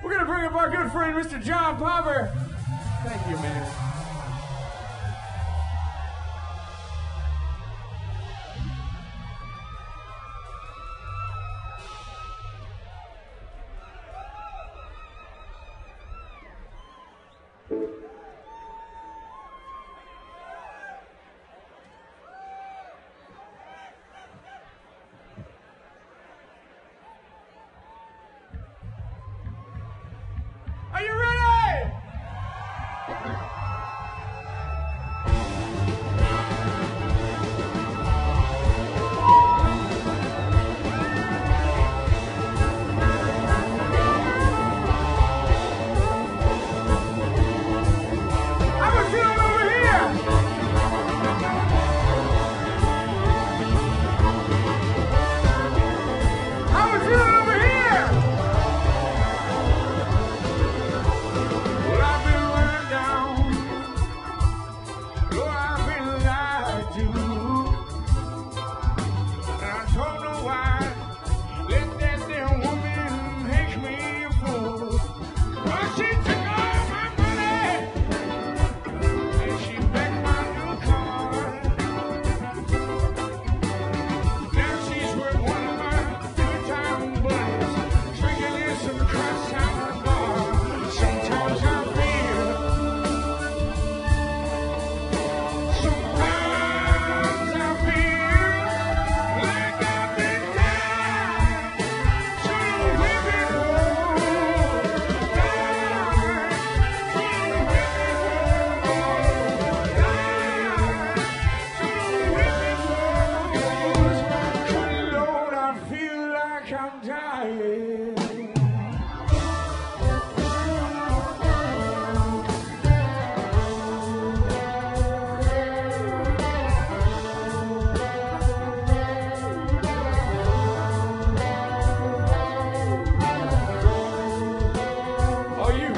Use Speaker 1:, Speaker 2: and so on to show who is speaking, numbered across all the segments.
Speaker 1: We're going to bring up our good friend, Mr. John Popper. Thank you, man. Are you ready? How we feeling over here? How we feeling over here? Well, I've been run down. Oh, I've been lied to. And I don't know why. Let that damn woman make me a fool. Well, she took all my money. And she begged my new car. Now she's with one of my good-time buddies, drinking in some crust out of the bar. Sometimes I feel, like I've been tied to the whipping post. Tied to the whipping post. Tied to the whipping post. Good Lord, I feel like I'm dying. Are you?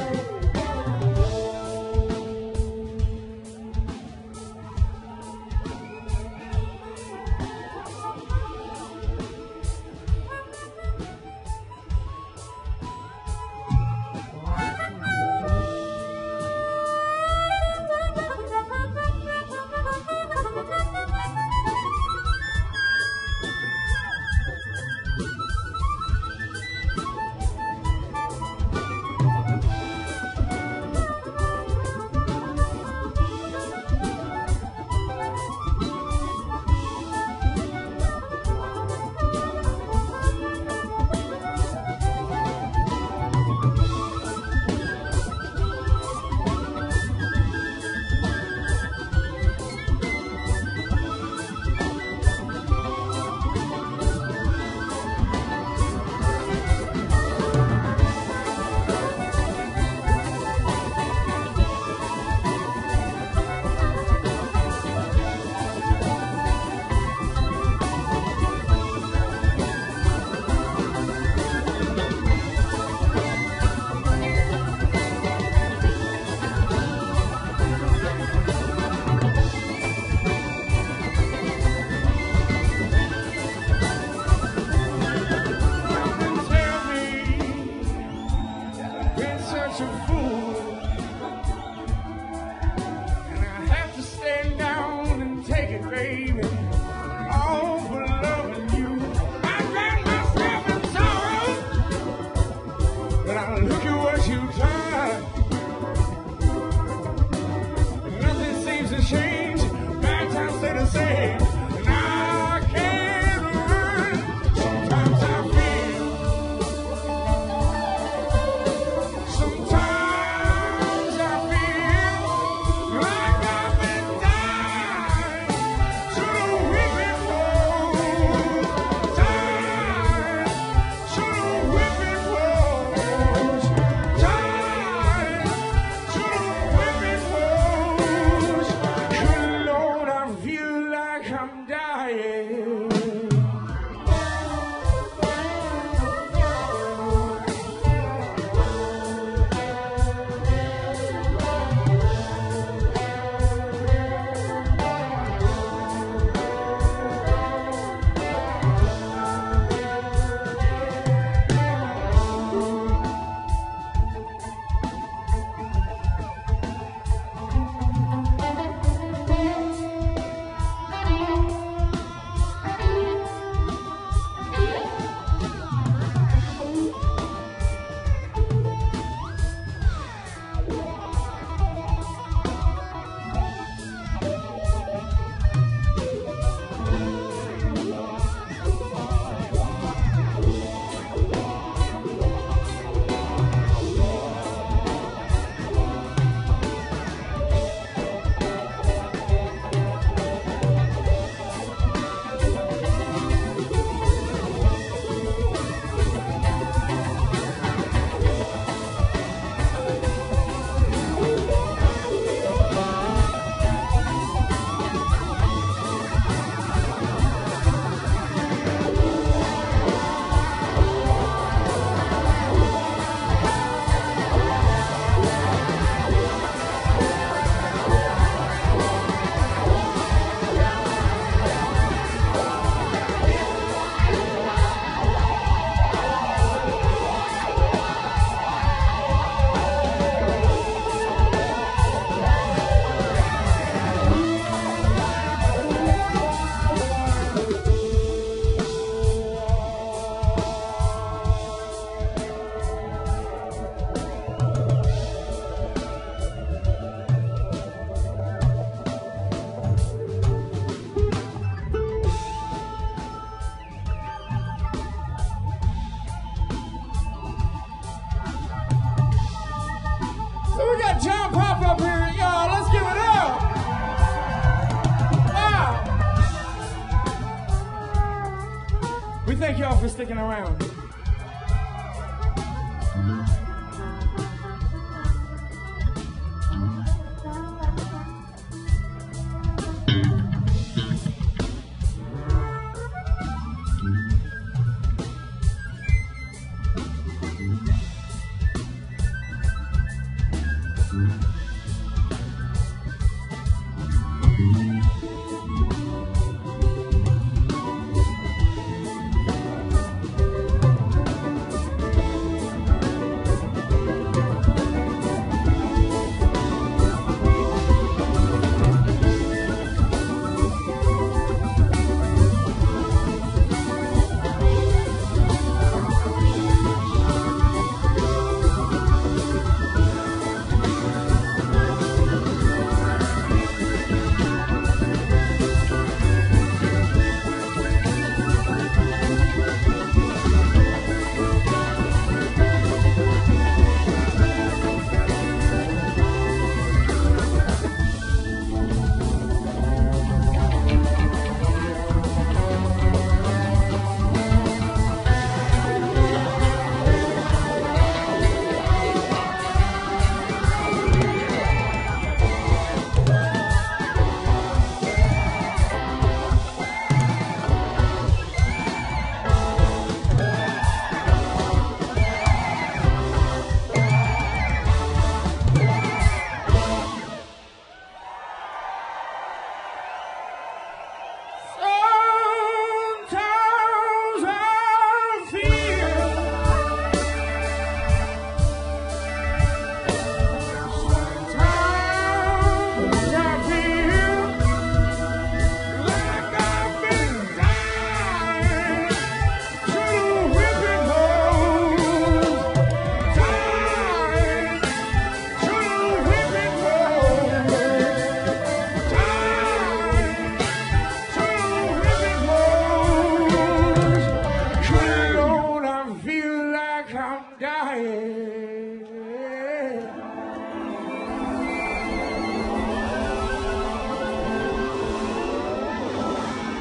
Speaker 1: We thank y'all for sticking around.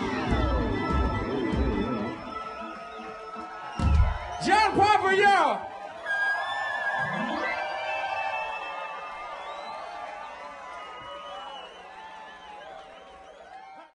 Speaker 1: John Papa, y'all.